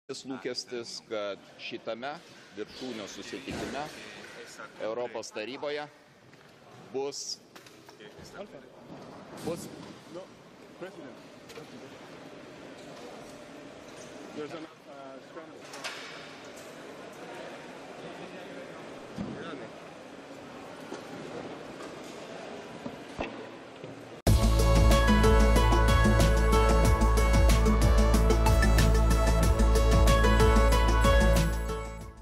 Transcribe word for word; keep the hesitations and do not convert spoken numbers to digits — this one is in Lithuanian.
Lūkestis, kad šitame viršūnių susitikime Europos taryboje bus, bus No, President. There's enough uh, scramble.